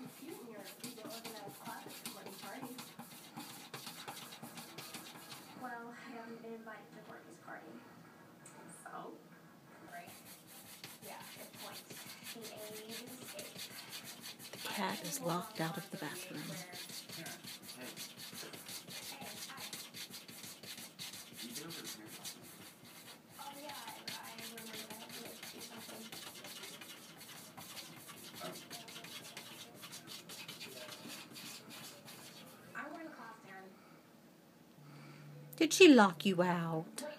Well, I haven't been invited to Courtney's party. So? Right. Yeah, good point. Teenage escape. Cat is locked out of the bathroom. Hey. Hey, hi. You been over to Mary? Oh, yeah, I remember that. I had to do something. I'm going to class, Darren. Did she lock you out?